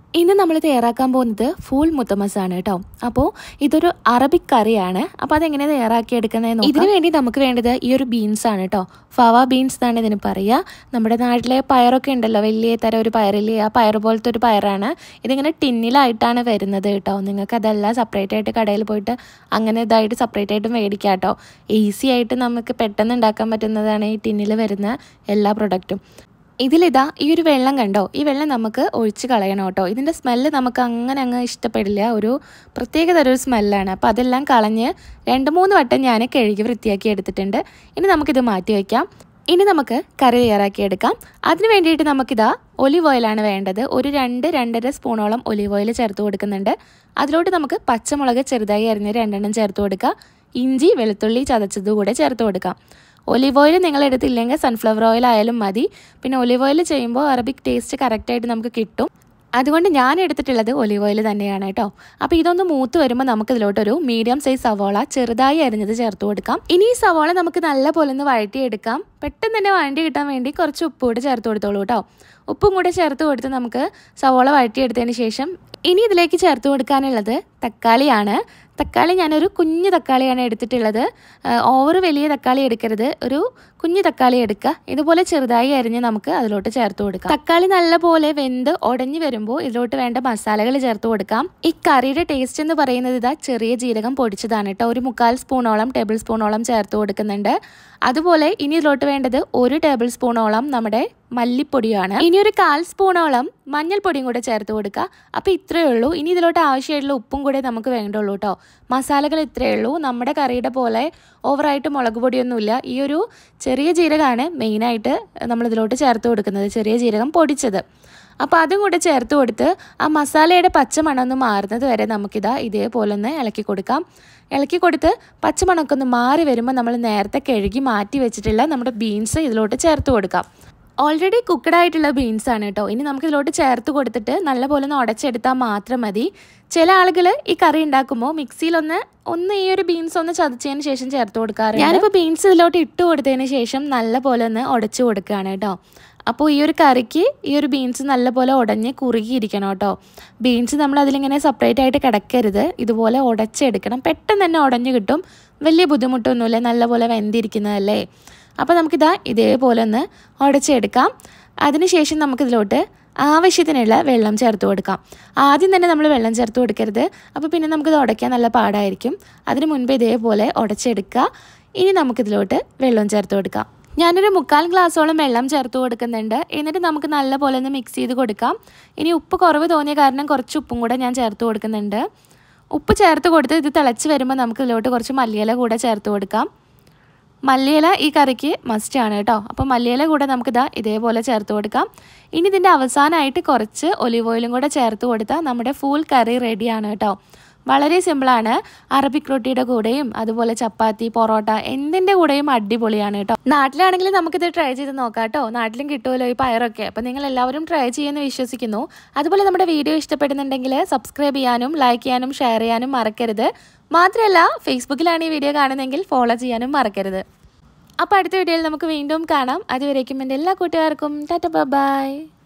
ഇന്ന് നമ്മൾ തയ്യാറാക്കാൻ പോകുന്നത് ഫൂൾ മുത്തമസാണ് കേട്ടോ. അപ്പോൾ ഇതൊരു അറബിക് കറിയാണ്. അപ്പോൾ അതെങ്ങനെ തയ്യാറാക്കിയെടുക്കുന്നതെന്ന് ഇതിനു വേണ്ടി നമുക്ക് വേണ്ടത് ഈ ഒരു ബീൻസ് ആണ് കേട്ടോ. ഫവ ബീൻസ് എന്നാണ് ഇതിന് പറയുക. നമ്മുടെ നാട്ടിലെ പയറൊക്കെ ഉണ്ടല്ലോ, വലിയ തരം ഒരു പയറില്ലേ, ആ പയർ പോലത്തെ ഒരു പയറാണ്. ഇതിങ്ങനെ ടിന്നിലായിട്ടാണ് വരുന്നത് കേട്ടോ. നിങ്ങൾക്ക് അതെല്ലാം സെപ്പറേറ്റ് ആയിട്ട് കടയിൽ പോയിട്ട് അങ്ങനെ ഇതായിട്ട് സെപ്പറേറ്റ് ആയിട്ട് മേടിക്കാം കേട്ടോ. ഈസി ആയിട്ട് നമുക്ക് പെട്ടെന്ന് ഉണ്ടാക്കാൻ പറ്റുന്നതാണ് ഈ ടിന്നിൽ വരുന്ന എല്ലാ പ്രൊഡക്റ്റും. ഇതിലിതാ ഈ ഒരു വെള്ളം കണ്ടോ, ഈ വെള്ളം നമുക്ക് ഒഴിച്ച് കളയണം കേട്ടോ. ഇതിൻ്റെ സ്മെല്ല് നമുക്ക് അങ്ങനെ അങ്ങ് ഇഷ്ടപ്പെടില്ല, ഒരു പ്രത്യേക തരം ഒരു സ്മെല്ലാണ്. അപ്പോൾ അതെല്ലാം കളഞ്ഞ് 2-3 വട്ടം ഞാൻ കഴുകി വൃത്തിയാക്കി എടുത്തിട്ടുണ്ട്. ഇനി നമുക്കിത് മാറ്റി വയ്ക്കാം. ഇനി നമുക്ക് കറി തയ്യാറാക്കിയെടുക്കാം. അതിന് വേണ്ടിയിട്ട് നമുക്കിതാ ഒലിവ് ഓയിലാണ് വേണ്ടത്. ഒരു 2-2.5 സ്പൂണോളം ഒലിവ് ഓയിൽ ചേർത്ത് കൊടുക്കുന്നുണ്ട്. അതിലോട്ട് നമുക്ക് പച്ചമുളക് ചെറുതായി അരിഞ്ഞ് 2 ചേർത്ത് കൊടുക്കുക. ഇഞ്ചി വെളുത്തുള്ളി ചതച്ചത് കൂടെ ചേർത്ത് കൊടുക്കാം. ഒലിവ് ഓയിൽ നിങ്ങൾ എടുത്തില്ലെങ്കിൽ സൺഫ്ലവർ ഓയിൽ ആയാലും മതി. പിന്നെ ഒലിവ് ഓയിൽ ചെയ്യുമ്പോൾ അറബിക് ടേസ്റ്റ് കറക്റ്റായിട്ട് നമുക്ക് കിട്ടും. അതുകൊണ്ട് ഞാൻ എടുത്തിട്ടുള്ളത് ഒലിവ് ഓയിൽ തന്നെയാണ് കേട്ടോ. അപ്പോൾ ഇതൊന്ന് മൂത്ത് വരുമ്പോൾ നമുക്കിതിലോട്ടൊരു മീഡിയം സൈസ് സവോള ചെറുതായി അരിഞ്ഞത് ചേർത്ത് കൊടുക്കാം. ഇനി ഈ സവോള നമുക്ക് നല്ല പോലെ ഒന്ന് വഴറ്റിയെടുക്കാം. പെട്ടെന്ന് തന്നെ വഴണ്ടി കിട്ടാൻ വേണ്ടി കുറച്ച് ഉപ്പ് കൂടെ ചേർത്ത് കൊടുത്തോളൂ കേട്ടോ. ഉപ്പും കൂടെ ചേർത്ത് കൊടുത്ത് നമുക്ക് സവോള വഴറ്റിയെടുത്തതിന് ശേഷം ഇനി ഇതിലേക്ക് ചേർത്ത് കൊടുക്കാനുള്ളത് തക്കാളിയാണ്. തക്കാളി ഞാനൊരു കുഞ്ഞു തക്കാളിയാണ് എടുത്തിട്ടുള്ളത്. ഓവർ വലിയ തക്കാളി എടുക്കരുത്, ഒരു കുഞ്ഞു തക്കാളി എടുക്കുക. ഇതുപോലെ ചെറുതായി അരിഞ്ഞ് നമുക്ക് അതിലോട്ട് ചേർത്ത് കൊടുക്കാം. തക്കാളി നല്ലപോലെ വെന്ത് ഉടഞ്ഞു വരുമ്പോൾ ഇതിലോട്ട് വേണ്ട മസാലകൾ ചേർത്ത് കൊടുക്കാം. ഈ കറിയുടെ ടേസ്റ്റ് എന്ന് പറയുന്നത് ഇതാ ചെറിയ ജീരകം പൊടിച്ചതാണ് കേട്ടോ. ഒരു 1/4 സ്പൂണോളം ടേബിൾ സ്പൂണോളം ചേർത്ത് കൊടുക്കുന്നുണ്ട്. അതുപോലെ ഇനി ഇതിലോട്ട് വേണ്ടത് 1 ടേബിൾ സ്പൂണോളം നമ്മുടെ മല്ലിപ്പൊടിയാണ്. ഇനി ഒരു 1/4 സ്പൂണോളം മഞ്ഞൾപ്പൊടിയും കൂടെ ചേർത്ത് കൊടുക്കുക. അപ്പോൾ ഇത്രയേ ഉള്ളൂ. ഇനി ഇതിലോട്ട് ആവശ്യമായിട്ടുള്ള ഉപ്പും കൂടെ നമുക്ക് വേണ്ടുള്ളൂ കേട്ടോ. മസാലകൾ ഇത്രയേ ഉള്ളൂ. നമ്മുടെ കറിയുടെ പോലെ ഓവറായിട്ട് മുളക് പൊടിയൊന്നുമില്ല. ഈ ഒരു ചെറിയ ജീരകമാണ് മെയിനായിട്ട് നമ്മളിതിലോട്ട് ചേർത്ത് കൊടുക്കുന്നത്, ചെറിയ ജീരകം പൊടിച്ചത്. അപ്പോൾ അതും കൂടെ ചേർത്ത് കൊടുത്ത് ആ മസാലയുടെ പച്ചമണം ഒന്ന് മാറുന്നത് വരെ നമുക്കിതാ ഇതേപോലെ ഒന്ന് ഇളക്കി കൊടുക്കാം. ഇളക്കി കൊടുത്ത് പച്ചമണമൊക്കെ ഒന്ന് മാറി വരുമ്പോൾ നമ്മൾ നേരത്തെ കഴുകി മാറ്റി വെച്ചിട്ടുള്ള നമ്മുടെ ബീൻസ് ഇതിലോട്ട് ചേർത്ത് കൊടുക്കാം. ഓൾറെഡി കുക്കഡ് ആയിട്ടുള്ള ബീൻസാണ് കേട്ടോ. ഇനി നമുക്ക് ഇതിലോട്ട് ചേർത്ത് കൊടുത്തിട്ട് നല്ലപോലെ ഒന്ന് ഉടച്ചെടുത്താൽ മാത്രം മതി. ചില ആളുകൾ ഈ കറി ഉണ്ടാക്കുമ്പോൾ മിക്സിയിലൊന്ന് ഈ ഒരു ബീൻസ് ഒന്ന് ചതച്ചതിന് ശേഷം ചേർത്ത് കൊടുക്കാറുണ്ട്. ഞാനിപ്പോൾ ബീൻസ് ഇതിലോട്ട് ഇട്ട് കൊടുത്തതിന് ശേഷം നല്ലപോലെ ഒന്ന് ഉടച്ചു കൊടുക്കുകയാണ് കേട്ടോ. അപ്പോൾ ഈ ഒരു കറിക്ക് ഈ ഒരു ബീൻസ് നല്ലപോലെ ഉടഞ്ഞ് കുറുകിയിരിക്കണം കേട്ടോ. ബീൻസ് നമ്മൾ അതിലിങ്ങനെ സെപ്പറേറ്റ് ആയിട്ട് കിടക്കരുത്, ഇതുപോലെ ഉടച്ചെടുക്കണം. പെട്ടെന്ന് തന്നെ ഉടഞ്ഞു കിട്ടും, വലിയ ബുദ്ധിമുട്ടൊന്നുമില്ല, നല്ലപോലെ വെന്തിരിക്കുന്നതല്ലേ. അപ്പോൾ നമുക്കിതാ ഇതേപോലെ ഒന്ന് ഉടച്ചെടുക്കാം. അതിനുശേഷം നമുക്കിതിലോട്ട് ആവശ്യത്തിനുള്ള വെള്ളം ചേർത്ത് കൊടുക്കാം. ആദ്യം തന്നെ നമ്മൾ വെള്ളം ചേർത്ത് കൊടുക്കരുത്, അപ്പോൾ പിന്നെ നമുക്കിത് ഉടയ്ക്കാൻ നല്ല പാടായിരിക്കും. അതിന് മുൻപ് ഇതേപോലെ ഉടച്ചെടുക്കുക. ഇനി നമുക്കിതിലോട്ട് വെള്ളം ചേർത്ത് കൊടുക്കാം. ഞാനൊരു 1/4 ഗ്ലാസ്സോളം വെള്ളം ചേർത്ത് കൊടുക്കുന്നുണ്ട്. എന്നിട്ട് നമുക്ക് നല്ലപോലെ ഒന്ന് മിക്സ് ചെയ്ത് കൊടുക്കാം. ഇനി ഉപ്പ് കുറവ് തോന്നിയ കാരണം കുറച്ച് ഉപ്പും കൂടെ ഞാൻ ചേർത്ത് കൊടുക്കുന്നുണ്ട്. ഉപ്പ് ചേർത്ത് കൊടുത്ത് ഇത് തിളച്ച് വരുമ്പോൾ നമുക്ക് ഇതിലോട്ട് കുറച്ച് മല്ലിയില കൂടെ ചേർത്ത് കൊടുക്കാം. മല്ലിയില ഈ കറിക്ക് മസ്റ്റാണ് കേട്ടോ. അപ്പോൾ മല്ലിയില കൂടെ നമുക്കിതാ ഇതേപോലെ ചേർത്ത് കൊടുക്കാം. ഇനി ഇതിൻ്റെ അവസാനമായിട്ട് കുറച്ച് ഒലിവ് ഓയിലും കൂടെ ചേർത്ത് കൊടുത്താൽ നമ്മുടെ ഫുൾ കറി റെഡിയാണ് കേട്ടോ. വളരെ സിമ്പിളാണ്. അറബിക് റൊട്ടിയുടെ കൂടെയും അതുപോലെ ചപ്പാത്തി, പൊറോട്ട എന്തിൻ്റെ കൂടെയും അടിപൊളിയാണ് കേട്ടോ. നാട്ടിലാണെങ്കിൽ നമുക്കിത് ട്രൈ ചെയ്ത് നോക്കാം കേട്ടോ. നാട്ടിലും കിട്ടുമല്ലോ ഈ പയറൊക്കെ. അപ്പോൾ നിങ്ങൾ എല്ലാവരും ട്രൈ ചെയ്യുമെന്ന് വിശ്വസിക്കുന്നു. അതുപോലെ നമ്മുടെ വീഡിയോ ഇഷ്ടപ്പെടുന്നുണ്ടെങ്കിൽ സബ്സ്ക്രൈബ് ചെയ്യാനും ലൈക്ക് ചെയ്യാനും ഷെയർ ചെയ്യാനും മറക്കരുത്. മാത്രമല്ല ഫേസ്ബുക്കിലാണ് ഈ വീഡിയോ കാണുന്നതെങ്കിൽ ഫോളോ ചെയ്യാനും മറക്കരുത്. അപ്പോൾ അടുത്ത വീഡിയോയിൽ നമുക്ക് വീണ്ടും കാണാം. അതുവരേക്കും എൻ്റെ എല്ലാ കൂട്ടുകാർക്കും ടാറ്റ ബൈ.